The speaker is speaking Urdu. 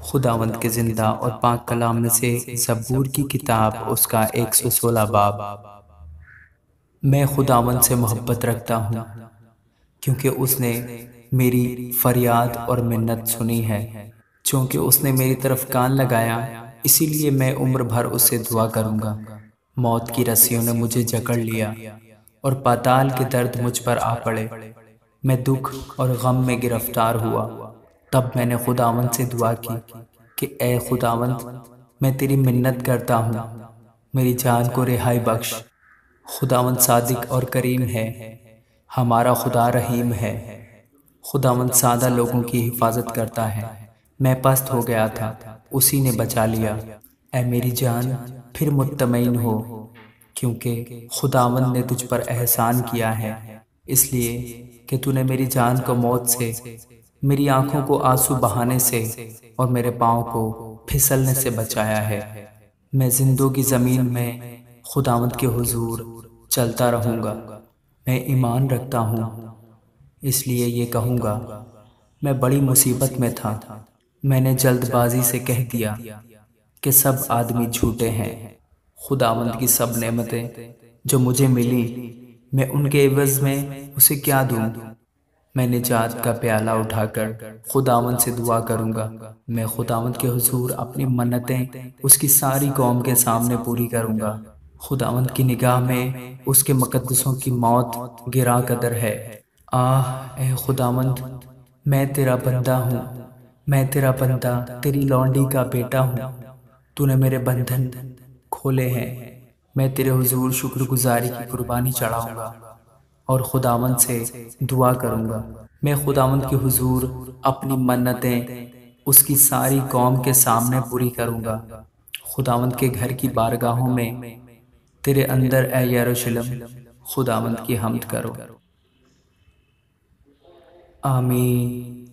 خداوند کے زندہ اور پاک کلام میں سے زبور کی کتاب اس کا 116 باب۔ میں خداوند سے محبت رکھتا ہوں کیونکہ اس نے میری فریاد اور منت سنی ہے۔ چونکہ اس نے میری طرف کان لگایا، اسی لیے میں عمر بھر اس سے دعا کروں گا۔ موت کی رسیوں نے مجھے جکڑ لیا اور پاتال کے درد مجھ پر آ پڑے۔ میں دکھ اور غم میں گرفتار ہوا۔ تب میں نے خداوند سے دعا کی کہ اے خداوند، میں تیری منت کرتا ہوں، میری جان کو رہائی بخش۔ خداوند صادق اور کریم ہے، ہمارا خدا رحیم ہے۔ خداوند سادہ لوگوں کی حفاظت کرتا ہے۔ میں پست ہو گیا تھا، اسی نے بچا لیا۔ اے میری جان، پھر مطمئن ہو، کیونکہ خداوند نے تجھ پر احسان کیا ہے، اس لیے کہ تو نے میری جان کو موت سے، میری آنکھوں کو آنسو بہانے سے اور میرے پاؤں کو پھسلنے سے بچایا ہے۔ میں زندوں کی زمین میں خداوند کے حضور چلتا رہوں گا۔ میں ایمان رکھتا ہوں، اس لیے یہ کہوں گا، میں بڑی مصیبت میں تھا۔ میں نے جلد بازی سے کہہ دیا کہ سب آدمی جھوٹے ہیں۔ خداوند کی سب نعمتیں جو مجھے ملی، میں ان کے عوض میں اسے کیا دوں؟ میں نجات کا پیالہ اٹھا کر خداوند سے دعا کروں گا۔ میں خداوند کے حضور اپنی منتیں اس کی ساری قوم کے سامنے پوری کروں گا۔ خداوند کی نگاہ میں اس کے مقدسوں کی موت گراں قدر ہے۔ آہ اے خداوند، میں تیرا بندہ ہوں، میں تیرا بندہ، تیری لونڈی کا بیٹا ہوں۔ تو نے میرے بندھن کھولے ہیں۔ میں تیرے حضور شکر گزاری کی قربانی چڑھاؤں گا اور خداوند سے دعا کروں گا۔ میں خداوند کے حضور اپنی منتیں اس کی ساری قوم کے سامنے پوری کروں گا۔ خداوند کے گھر کی بارگاہوں میں تیرے اندر اے یروشلم، خداوند کی حمد کرو۔ آمین۔